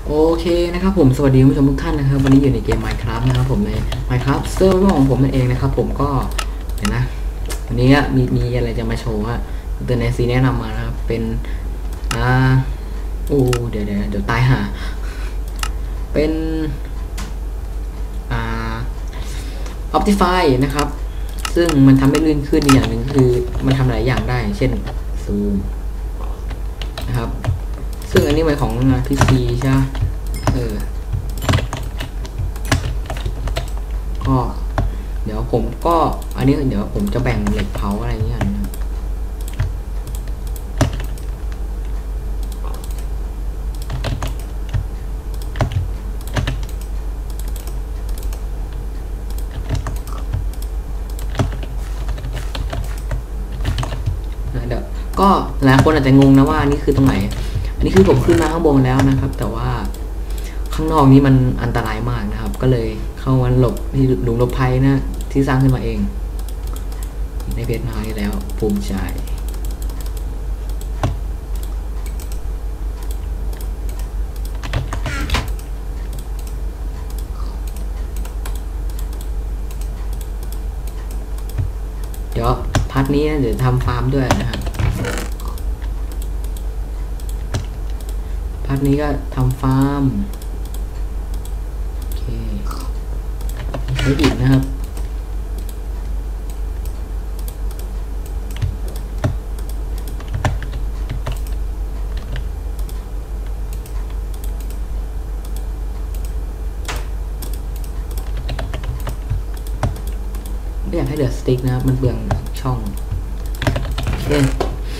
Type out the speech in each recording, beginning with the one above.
โอเคนะครับผมสวัสดีผู้ชมทุกท่านนะครับวันนี้อยู่ในเกม Minecraft นะครับผมใน Minecraft เซิร์ฟเวอร์ของผมนั่นเองนะครับผมก็เห็นนะวันนี้มีอะไรจะมาโชว์ฮะเตอร์เนซีแนะนำมานะครับเป็นอ่าเดี๋ยวตายหาเป็นอ่า Optify นะครับซึ่งมันทำให้ลื่นขึ้นอย่างหนึ่งคือมันทำหลายอย่างได้เช่นซูมนะครับซึ่งอันนี้เป็นของ PC ใช่ไหมก็เดี๋ยวผมก็อันนี้เดี๋ยวผมจะแบ่งเหล็กเผาอะไรเงี้ยนะเดี๋ยวก็หลายคนอาจจะงงนะว่านี่คือตรงไหนอันนี้คือผมขึ้นมาข้างบนแล้วนะครับ แต่ว่าข้างนอกนี้มันอันตรายมากนะครับ ก็เลยเข้ามาหลบที่หลุมหลบภัยนะที่สร้างขึ้นมาเองในเพจมาให้แล้วภูมิใจเดี๋ยวพาร์ทนี้เดี๋ยวทำฟาร์มด้วยนะครับพาร์ทนี้ก็ทำฟาร์มโอเคใช้อิฐนะครับไม่อยากให้เหลือสติ๊กนะครับมันเปลืองช่องเล่น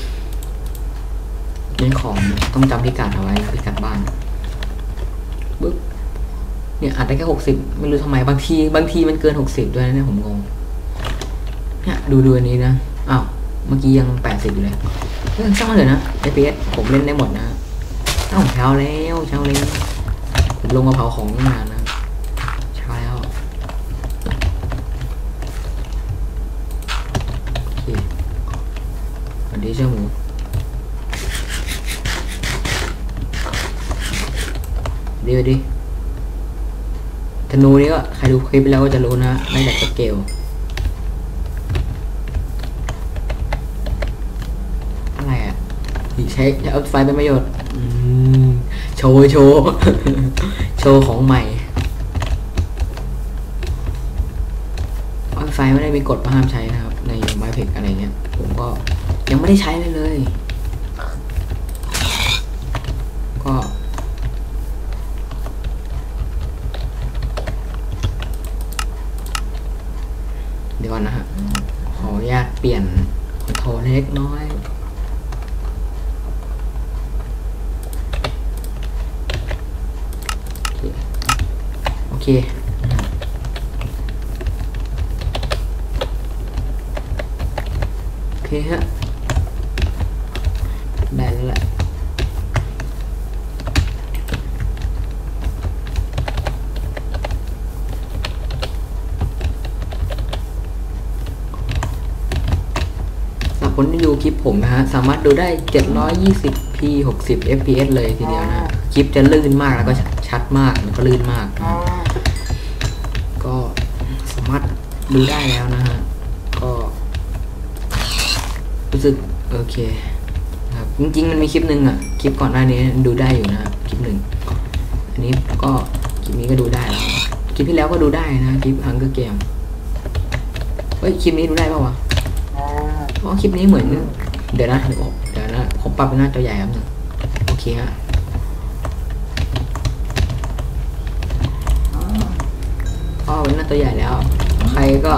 ของต้องจำพิกัดเอาไว้พิกัดบ้านปึ๊บเนี่ยอัดได้แค่60ไม่รู้ทำไมบางทีมันเกิน60ด้วยนะเนี่ยผมงงเนี่ยดูอันนี้นะอ้าวเมื่อกี้ยัง80อยู่เลยช่างมันเลยนะ FPS ผมเล่นได้หมดนะอ้าวเช้าแล้วผมลงมาเผาของนานนะเช้าแล้วโอเคสวัสดีเจ้าหมูดีธนูนี้ก็ใครดูคลิปไปแล้วก็จะรู้นะไม่จากสเกลอะไรอ่ะใช้เอาไฟเป็นประโยชน์โชว์ โชว์ของใหม่เอาไฟไม่ได้มีกฎห้ามใช้นะครับในไม้เพกอะไรเงี้ยผมก็ยังไม่ได้ใช้เลยก็เดี๋ยวก่อนนะฮะขออนุญาตเปลี่ยนคอนโทรลเล็กน้อยโอเคฮะได้แล้วแหละคนที่ดูคลิปผมนะฮะสามารถดูได้ 720p 60 fps เลยทีเดียวนะคลิปจะลื่นมากแล้วก็ชัดมากแล้วก็ลื่นมากนะก็สามารถดูได้แล้วนะฮะก็รู้สึกโอเคครับจริงๆมันมีคลิปหนึ่งอ่ะคลิปก่อนหน้านี้ดูได้อยู่นะคลิปหนึ่งอันนี้ก็คลิปนี้ก็ดูได้แล้วคลิปที่แล้วก็ดูได้นะคลิปฮังเกอร์เกมเฮ้ยคลิปนี้ดูได้ป่าวะเพราะคลิปนี้เหมือนเดี๋ยวนะผมปรับเป็นหน้าจอใหญ่ครับหนึ่งโอเคฮะก็เป็นหน้าตัวใหญ่แล้วใครก็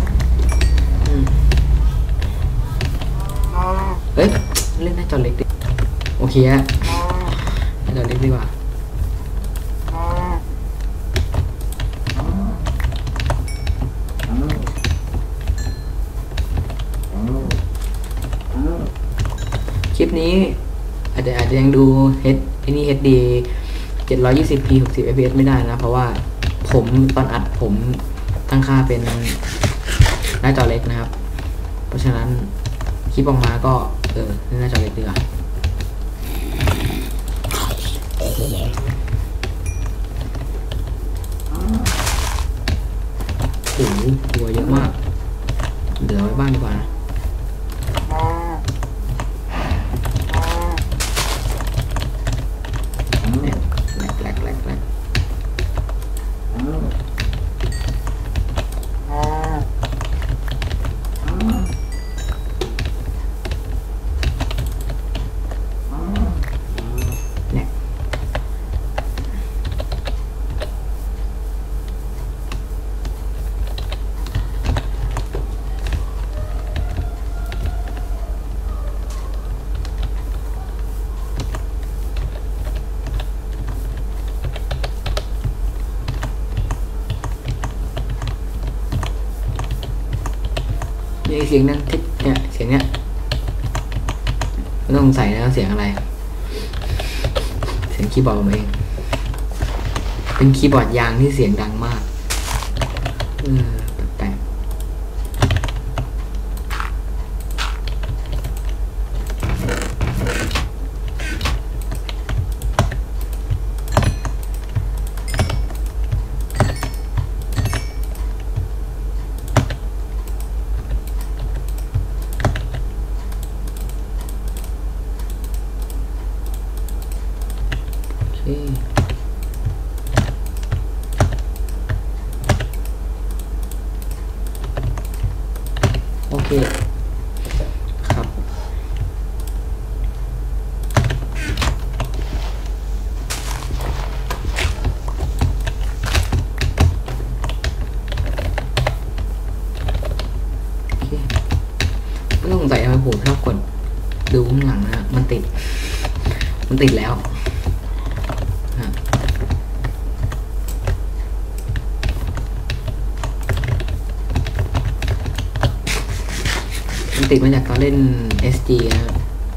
เฮ้ยเล่นหน้าจอเล็กดิโอเคฮะหน้าจอเล็กดีกว่าคลิปนี้อาจจะยังดูนี่ HD 720p 60 fps ไม่ได้นะเพราะว่าผมตอนอัดผมตั้งค่าเป็นหน้าจอเล็กนะครับเพราะฉะนั้นคลิปออกมาก็หน้าจอเล็กดีกว่านี่เสียงนั้นเนี่ยเสียงเนี้ยไม่ต้องสงสัยนะเสียงอะไรเสียงคีย์บอร์ดผมเองเป็นคีย์บอร์ดยางที่เสียงดังมากแปลกโอเคครับไม่ต้องสงสัยทำไมผมชอบกดดูข้างหลังนะมันติดแล้วมันติดมาจากตอนเล่น SG นะครับ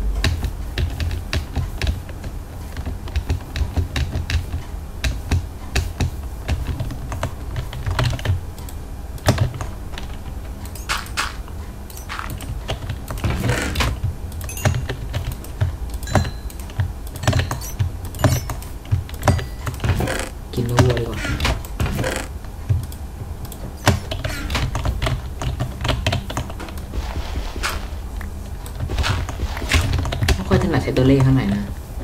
กินเนื้อวัวดีกว่าไม่ค่อยถนัดใช้ตัวเลขข้างในนะ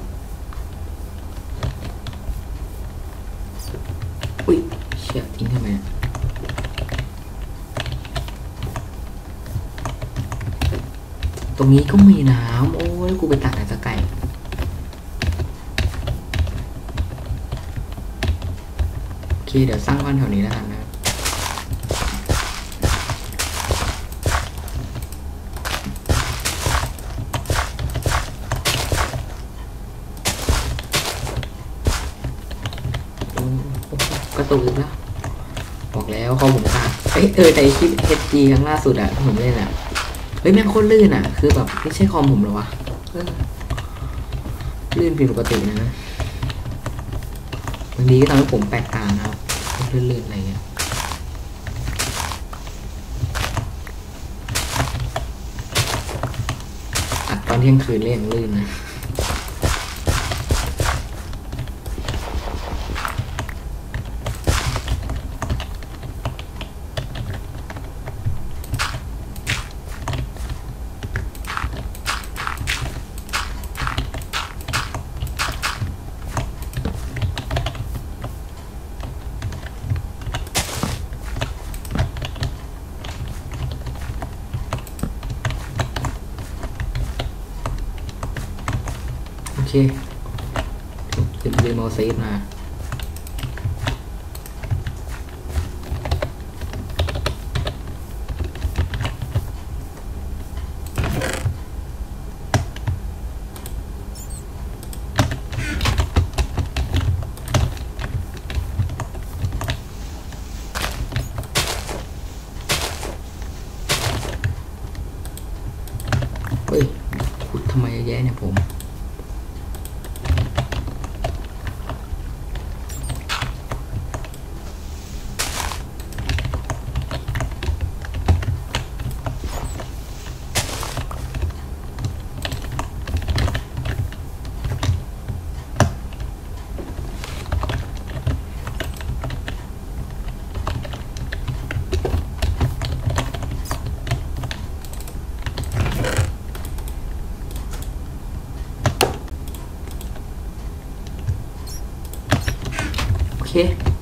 อุ้ยเชี่ยทิ้งทำไมตรงนี้ก็มีน้ำโอ้ยกูไปตักไหนสักไก่โอเคเดี๋ยวสร้างบ้านแถวนี้แล้วกันนะกระตุกอีกแล้วบอกแล้วเขาผมขาดในคลิป HG ครั้งล่าสุดอะผมเล่นอะเฮ้ยแม่งโคตรลื่นอะคือแบบไม่ใช่คอมผมหรอวะลื่นผิดปกตินะบางทีก็ทำให้ผมแปลกตานะครับลื่นๆอะไรเงี้ยอัดตอนเที่ยงคืนเล่นลื่นนะโอเคลืมเอาเซฟมาเฮ้ยขุดทำไมเยอะแยะเนี่ยผมโอเค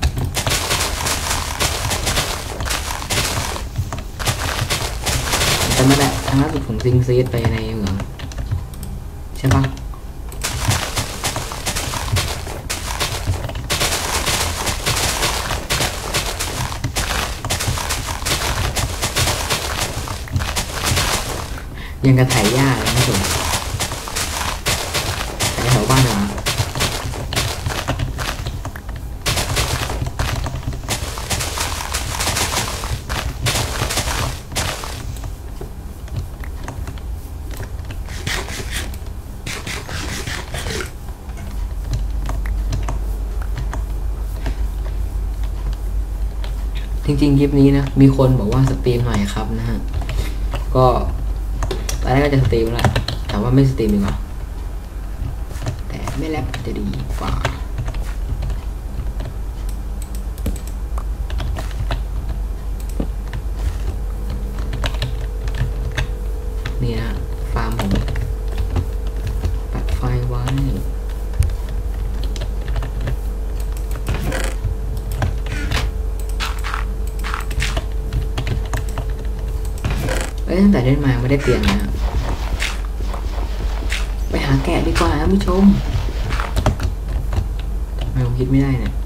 แต่ไม่ได้ทางล่าสุดผมซิงซีดไปในเหมืองใช่ปะยังกระไถหญ้าเลยนะผมไถแถวบ้านเหรอจริงๆคลิปนี้นะมีคนบอกว่าสตรีมหน่อยครับนะฮะก็ตอนแรกก็จะสตรีมแหละแต่ว่าไม่สตรีมดีกว่าแต่ไม่แลปจะดีกว่านี่นะฟาร์มผมปัดไฟไว้ตั้งแต่เล่นมาไม่ได้เปลี่ยนนะไปหาแกะดีกว่าท่านผู้ชมไม่ผมคิดไม่ได้เนี่ย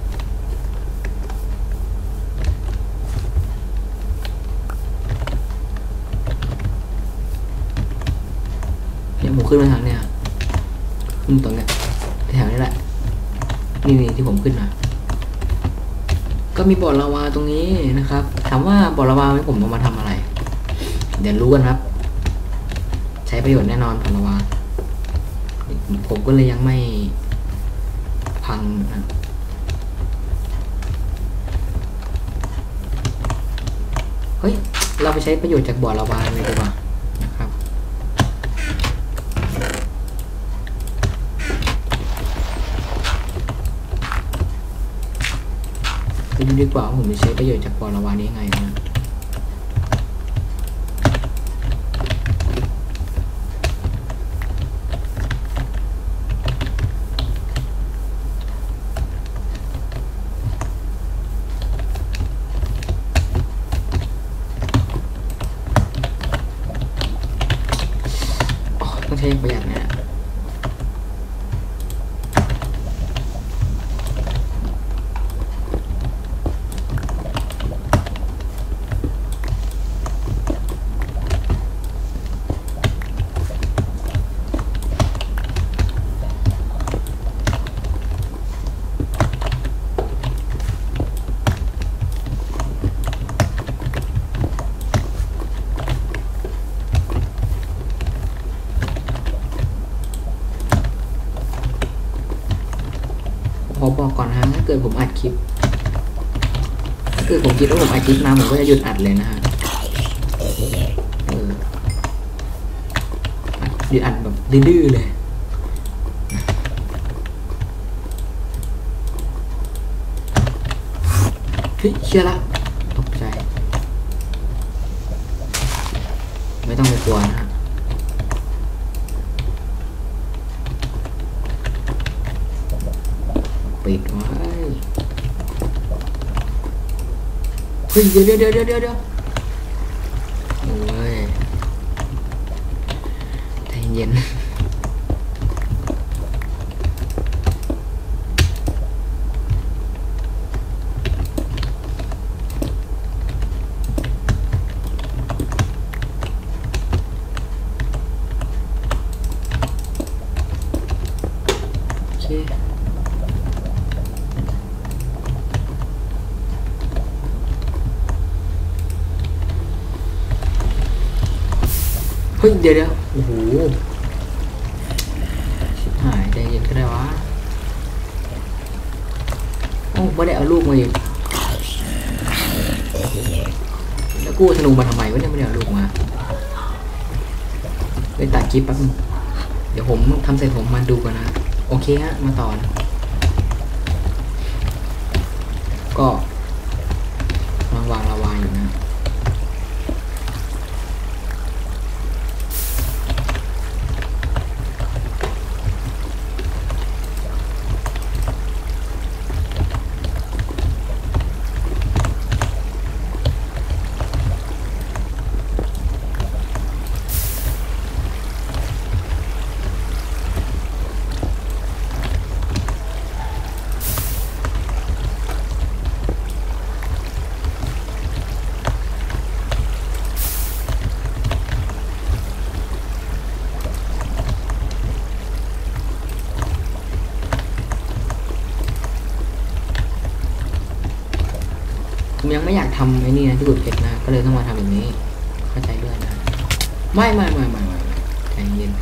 ผมขึ้นมาทางเนี่ยขึ้นตรงเนี้ยแถวนี้แหละนี่ที่ผมขึ้นมาก็มีบ่อลาวาตรงนี้นะครับถามว่าบ่อลาวาไว้ผมเอามาทำอะไรเดี๋ยวรู้กันครับใช้ประโยชน์แน่นอนบ่อลาวาผมก็เลยยังไม่พังนะเฮ้ยเราไปใช้ประโยชน์จากบ่อลาวาเลยดีกว่านะครับไปดูดีกว่าผมจะใช้ประโยชน์จากบ่อลาวานี้ยังไงนะต้องใช้ประหยัดนะขอบอกก่อนนะถ้าเกิดผมอัดคลิปถ้าเกิดผมคิดว่าผมอัดคลิปมาผมก็จะหยุดอัดเลยนะฮะหยุดอัดแบบดื้อเลยเฮ้ยเชื่อละตกใจไม่ต้องไปกลัวนะฮะปิดไว้เฮ้ยเดี๋ยวโอ้ยใจเย็นโอเคเฮ้ยเดี๋ยวโอ้โหชิบหายใจเย็นก็ได้วะโอ้ไม่ได้เอาลูกมาอีกแล้วกูธนูมาทำไมวะเนี่ยไม่ได้เอาลูกมาไปตัดคลิปแป๊บนึงเดี๋ยวผมทำเสร็จผมมาดูกันนะโอเคฮะมาต่อนะก็วางลาวาอยู่นะผมยังไม่อยากทำไอ้นี่นะที่ขุดเพชรนะก็เลยต้องมาทำแบบนี้เข้าใจด้วยนะไม่ใจเย็น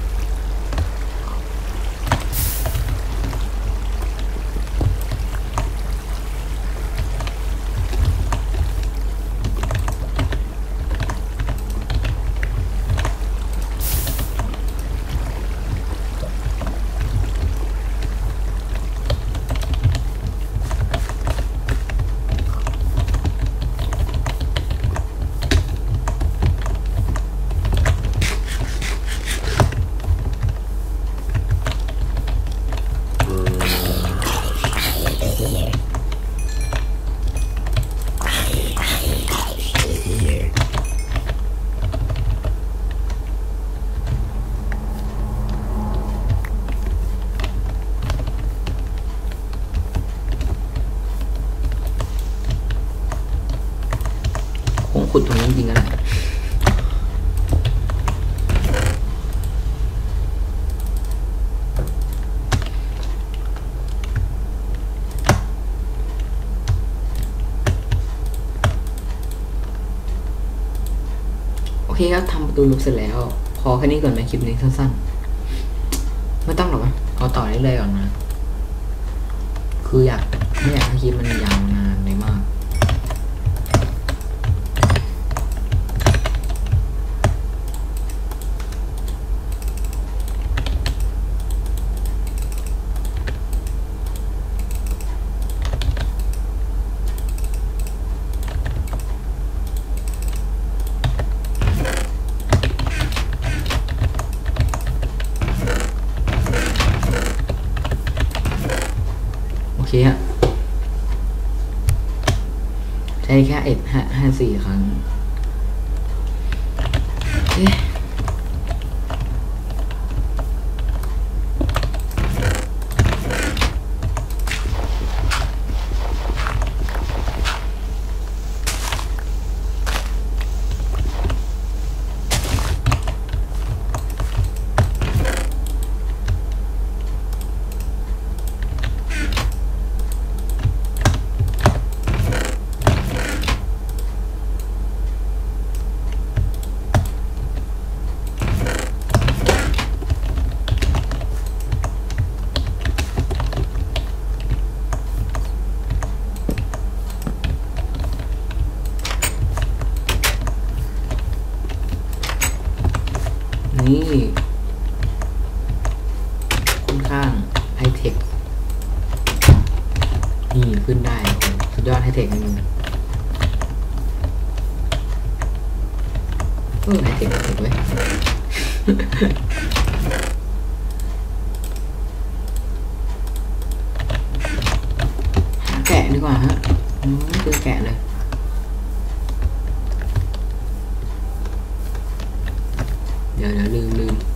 จริงๆกันแหละโอเคครับทำประตูลุกเสร็จแล้วพอแค่นี้ก่อนไหมคลิปนี้สั้นๆไม่ต้องหรอกนะเอาต่อเรื่อยๆก่อนนะคือไม่อยากให้คลิปมันยาวนานเลยมากโอเคฮะใช้แค่4 ครั้งนี่ค่อนข้างไฮเทคนี่ขึ้นได้สุดยอดไฮเทคจริงไฮเทคเว้ยหาแกะดีกว่าฮะไม่เจอแกะเลยเดี๋ยวลืม